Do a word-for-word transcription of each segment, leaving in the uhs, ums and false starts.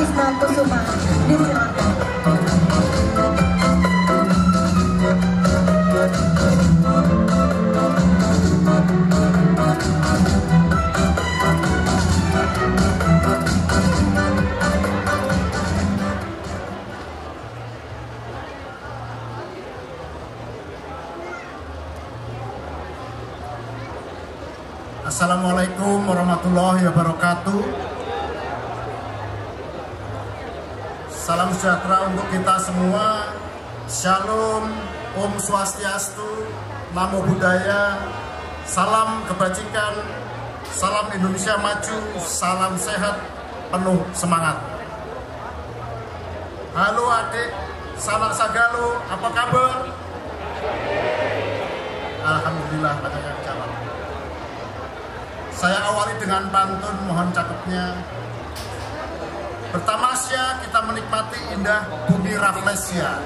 Krisna Kusuma. Disilakan. Assalamualaikum warahmatullahi wabarakatuh. Salam sejahtera untuk kita semua. Shalom, Om Swastiastu, Namo Buddhaya, salam kebajikan, salam Indonesia maju, salam sehat, penuh semangat. Halo adik, sanak sagalo, apa kabar? Alhamdulillah, banyak jalan. Saya awali dengan pantun, mohon cakepnya. Bertamasya kita menikmati indah bumi Rafflesia.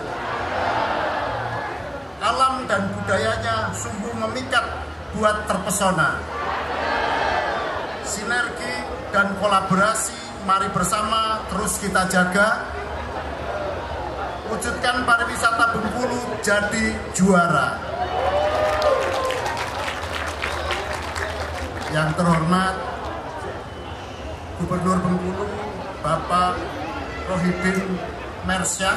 Alam dan budayanya sungguh memikat buat terpesona. Sinergi dan kolaborasi mari bersama terus kita jaga. Wujudkan pariwisata Bengkulu jadi juara. Yang terhormat Gubernur Bengkulu Bapak Rohidin Mersyah,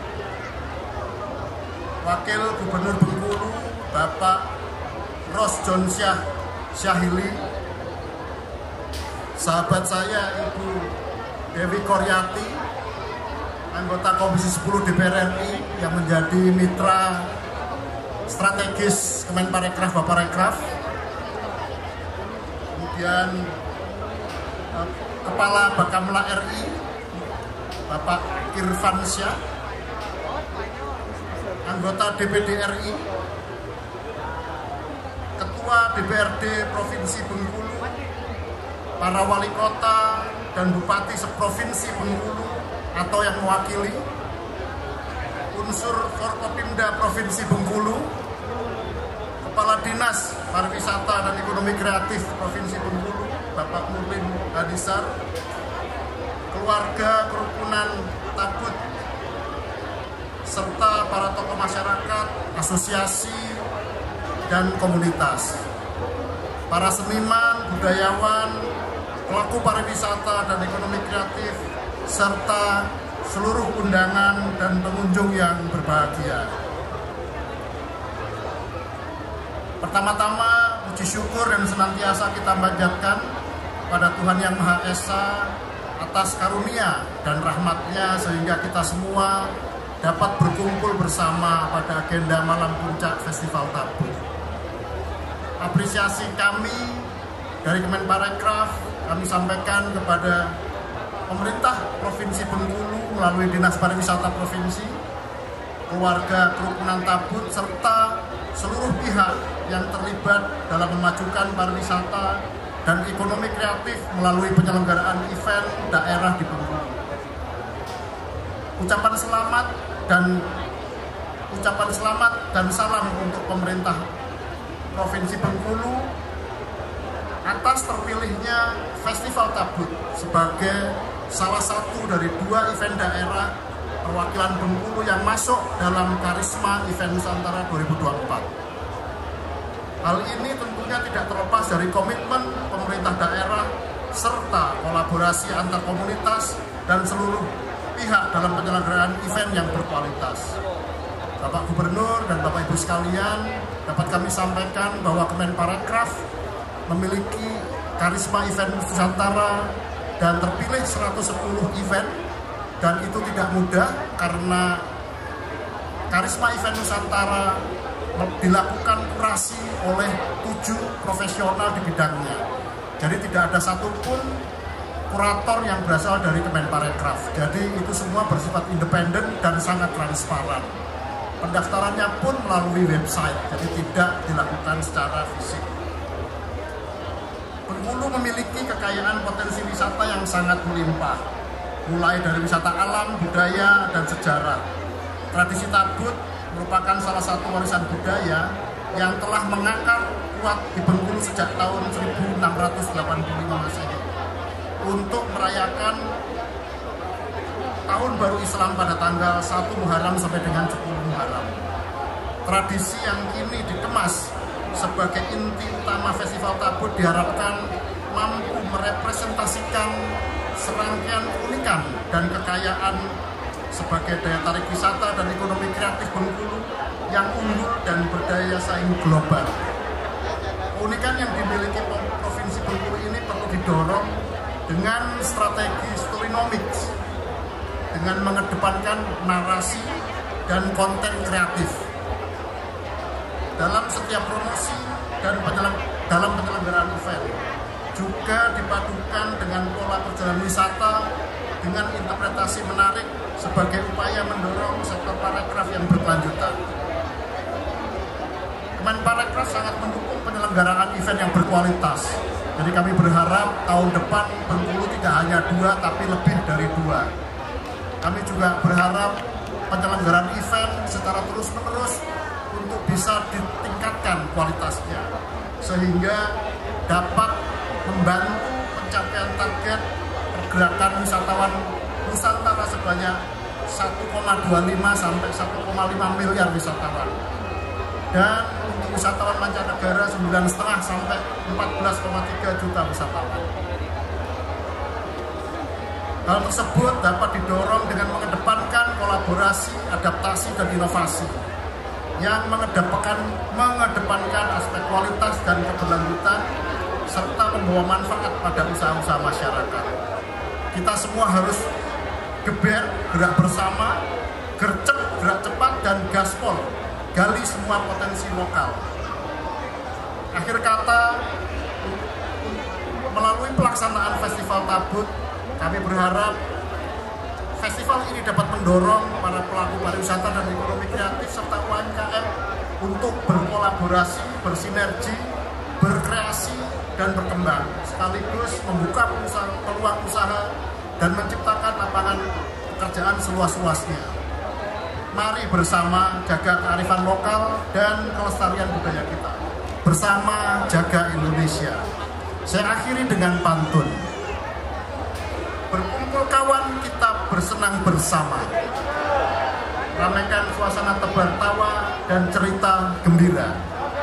Wakil Gubernur Bengkulu Bapak Rosjonsyah Syahili, sahabat saya Ibu Dewi Koryati, anggota Komisi sepuluh D P R R I yang menjadi mitra strategis Kemenparekraf Bapak Rekraf, kemudian uh, Kepala Bakamla R I Bapak Irfansyah, anggota D P D R I, Ketua D P R D Provinsi Bengkulu, para wali kota dan bupati seprovinsi Bengkulu atau yang mewakili, unsur Forkopimda Provinsi Bengkulu, Kepala Dinas Pariwisata dan Ekonomi Kreatif Provinsi Bengkulu Bapak Nurdin Hadisar, keluarga kerukunan Tabut, serta para tokoh masyarakat, asosiasi, dan komunitas, para seniman, budayawan, pelaku pariwisata dan ekonomi kreatif, serta seluruh undangan dan pengunjung yang berbahagia. Pertama-tama, puji syukur dan senantiasa kita panjatkan pada Tuhan Yang Maha Esa atas karunia dan rahmatnya sehingga kita semua dapat berkumpul bersama pada agenda Malam Puncak Festival Tabut. Apresiasi kami dari Kemenparekraf kami sampaikan kepada pemerintah Provinsi Bengkulu melalui Dinas Pariwisata Provinsi, keluarga kerukunan Tabut, serta seluruh pihak yang terlibat dalam memajukan pariwisata dan ekonomi kreatif melalui penyelenggaraan event daerah di Bengkulu. Ucapan selamat dan ucapan selamat dan salam untuk pemerintah Provinsi Bengkulu atas terpilihnya Festival Tabut sebagai salah satu dari dua event daerah perwakilan Bengkulu yang masuk dalam Karisma Event Nusantara dua ribu dua puluh empat. Hal ini tentunya tidak terlepas dari komitmen pemerintah daerah serta kolaborasi antar komunitas dan seluruh pihak dalam penyelenggaraan event yang berkualitas. Bapak Gubernur dan Bapak Ibu sekalian, dapat kami sampaikan bahwa Kemenparekraf memiliki Karisma Event Nusantara dan terpilih seratus sepuluh event, dan itu tidak mudah karena Karisma Event Nusantara dilakukan kurasi oleh tujuh profesional di bidangnya. Jadi tidak ada satupun kurator yang berasal dari Kemenparekraf. Jadi itu semua bersifat independen dan sangat transparan. Pendaftarannya pun melalui website, jadi tidak dilakukan secara fisik. Bengkulu memiliki kekayaan potensi wisata yang sangat melimpah, mulai dari wisata alam, budaya, dan sejarah. Tradisi Tabut merupakan salah satu warisan budaya yang telah mengakar kuat di Bengkulu sejak tahun seribu enam ratus delapan puluh lima Masehi untuk merayakan Baru Islam pada tanggal satu Muharram sampai dengan sepuluh Muharram. Tradisi yang kini dikemas sebagai inti utama Festival Tabut diharapkan mampu merepresentasikan serangkaian keunikan dan kekayaan sebagai daya tarik wisata dan ekonomi kreatif Bengkulu yang unggul dan berdaya saing global. Keunikan yang dimiliki Provinsi Bengkulu ini perlu didorong dengan strategi storynomics, dengan mengedepankan narasi dan konten kreatif dalam setiap promosi dan penyelang, dalam penyelenggaraan event. Juga dipadukan dengan pola perjalanan wisata dengan interpretasi menarik sebagai upaya mendorong sektor parekraf yang berkelanjutan. Kemenparekraf sangat mendukung penyelenggaraan event yang berkualitas. Jadi kami berharap tahun depan Bengkulu tidak hanya dua, tapi lebih dari dua. Kami juga berharap penyelenggaraan event secara terus-menerus untuk bisa ditingkatkan kualitasnya, sehingga dapat membantu pencapaian target pergerakan wisatawan Nusantara sebanyak satu koma dua lima sampai satu koma lima miliar wisatawan. Dan untuk wisatawan mancanegara sembilan koma lima sampai empat belas koma tiga juta wisatawan. Hal tersebut dapat didorong dengan mengedepankan kolaborasi, adaptasi, dan inovasi yang mengedepankan, mengedepankan aspek kualitas dan keberlanjutan serta membawa manfaat pada usaha-usaha masyarakat. Kita semua harus geber, gerak bersama, gercep, gerak cepat, dan gaspol, gali semua potensi lokal. Akhir kata, melalui pelaksanaan Festival Tabut, kami berharap festival ini dapat mendorong para pelaku pariwisata dan ekonomi kreatif serta U M K M untuk berkolaborasi, bersinergi, berkreasi, dan berkembang, sekaligus membuka peluang usaha dan menciptakan lapangan pekerjaan seluas-luasnya. Mari bersama jaga kearifan lokal dan kelestarian budaya kita. Bersama jaga Indonesia. Saya akhiri dengan pantun. Berkumpul kawan, kita bersenang bersama. Ramaikan suasana tebar tawa dan cerita gembira.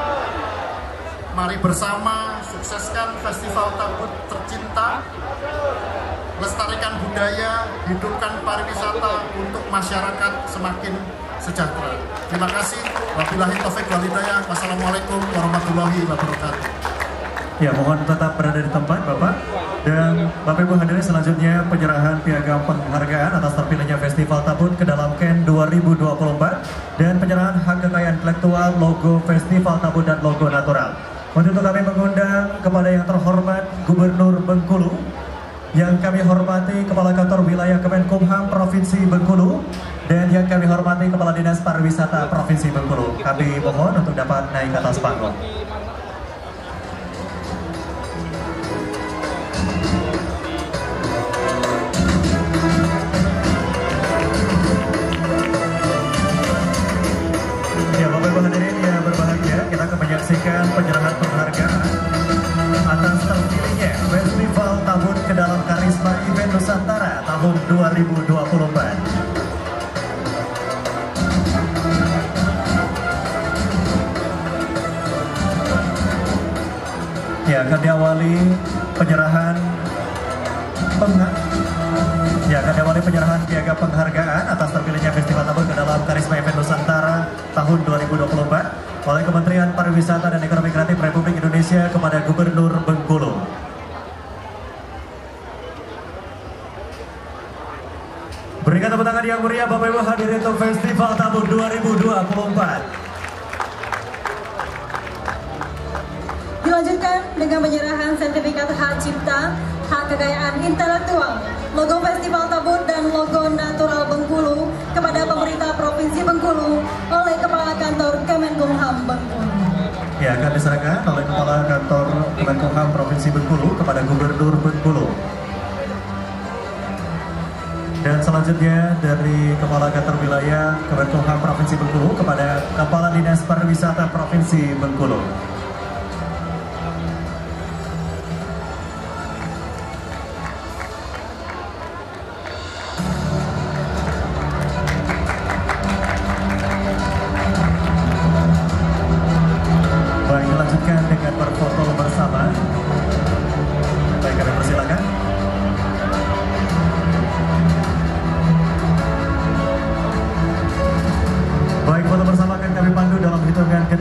Mari bersama sukseskan Festival Tabut tercinta. Lestarikan budaya, hidupkan pariwisata untuk masyarakat semakin sejahtera. Terima kasih. Wabillahi taufik wal hidayah. Wassalamualaikum warahmatullahi wabarakatuh. Ya, mohon tetap berada di tempat, Bapak. Dan Bapak Ibu hadirin, selanjutnya penyerahan piagam penghargaan atas terpilihnya Festival Tabut ke dalam K E N dua ribu dua puluh empat dan penyerahan hak kekayaan intelektual logo Festival Tabut dan logo natural. Untuk itu kami mengundang kepada yang terhormat Gubernur Bengkulu, yang kami hormati Kepala Kantor Wilayah Kemenkumham Provinsi Bengkulu, dan yang kami hormati Kepala Dinas Pariwisata Provinsi Bengkulu. Kami mohon untuk dapat naik ke atas panggung. Ya, Bapak Ibu hadirin yang berbahagia, kita akan menyaksikan penyerahan penghargaan atas terpilihnya Festival Tabut ke dalam Karisma Event Nusantara tahun dua ribu dua puluh empat. Ya, akan diawali penyerahan penghargaan. Ya, akan diawali penyerahan piagam penghargaan atas terpilihnya Festival Tabut ke dalam Karisma Event Nusantara tahun dua ribu dua puluh empat oleh Kementerian Pariwisata dan Ekonomi Kreatif Republik Indonesia kepada Gubernur Bengkulu. Berikan tepuk tangan yang meriah Bapak Ibu hadirin untuk Festival Tabut dua ribu dua puluh empat. Dilanjutkan dengan penyerahan sertifikat hak cipta, hak kekayaan intelektual, logo Festival Tabut dan logo natural Bengkulu kepada pemerintah Provinsi Bengkulu oleh Kepala Kantor Kemenkumham Bengkulu. Ya, akan diserahkan oleh Kepala Kantor Kemenkumham Provinsi Bengkulu kepada Gubernur Bengkulu. Dan selanjutnya dari Kepala Kantor Wilayah Kemenkumham Provinsi Bengkulu kepada Kepala Dinas Pariwisata Provinsi Bengkulu.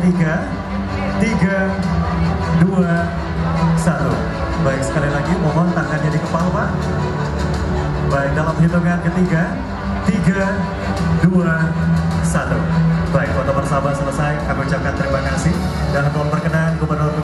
ketiga, tiga, dua, satu. Baik, sekali lagi mohon tangannya di kepala Pak. Baik, dalam hitungan ketiga, tiga, dua, satu. Baik, foto bersama selesai. Kami ucapkan terima kasih dan mohon berkenan Gubernur